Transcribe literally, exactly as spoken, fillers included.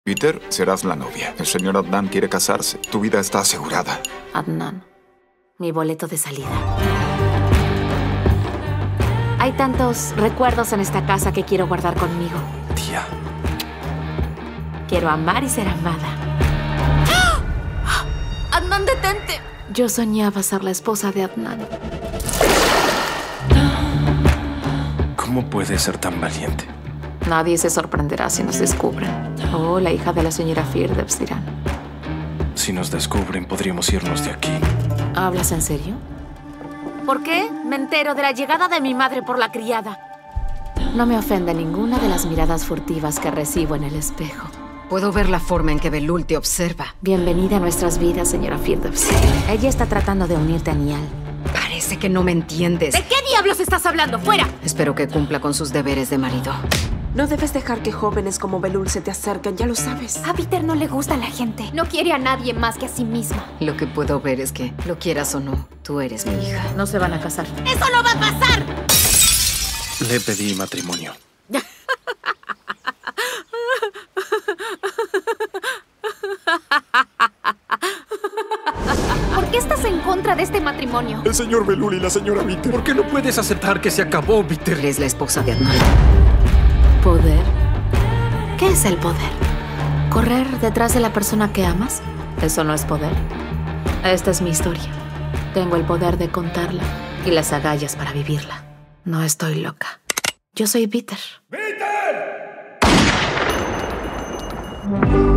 Peter, serás la novia. El señor Adnan quiere casarse. Tu vida está asegurada. Adnan, mi boleto de salida. Hay tantos recuerdos en esta casa que quiero guardar conmigo. Tía. Quiero amar y ser amada. ¡Ah! ¡Adnan, detente! Yo soñaba ser la esposa de Adnan. ¿Cómo puedes ser tan valiente? Nadie se sorprenderá si nos descubren. Oh, la hija de la señora Firdevs dirán. Si nos descubren, podríamos irnos de aquí. ¿Hablas en serio? ¿Por qué? Me entero de la llegada de mi madre por la criada. No me ofende ninguna de las miradas furtivas que recibo en el espejo. Puedo ver la forma en que Belul te observa. Bienvenida a nuestras vidas, señora Firdevs. Ella está tratando de unirte a Niall. Parece que no me entiendes. ¿De qué diablos estás hablando? ¡Fuera! Espero que cumpla con sus deberes de marido. No debes dejar que jóvenes como Belul se te acerquen, ya lo sabes. A Peter no le gusta la gente. No quiere a nadie más que a sí misma. Lo que puedo ver es que, lo quieras o no, tú eres mi hija. No se van a casar. ¡Eso no va a pasar! Le pedí matrimonio. ¿Por qué estás en contra de este matrimonio? El señor Belul y la señora Peter. ¿Por qué no puedes aceptar que se acabó, Peter? Eres la esposa de Adnan. ¿Poder? ¿Qué es el poder? ¿Correr detrás de la persona que amas? Eso no es poder. Esta es mi historia. Tengo el poder de contarla y las agallas para vivirla. No estoy loca. Yo soy Peter. ¡Peter!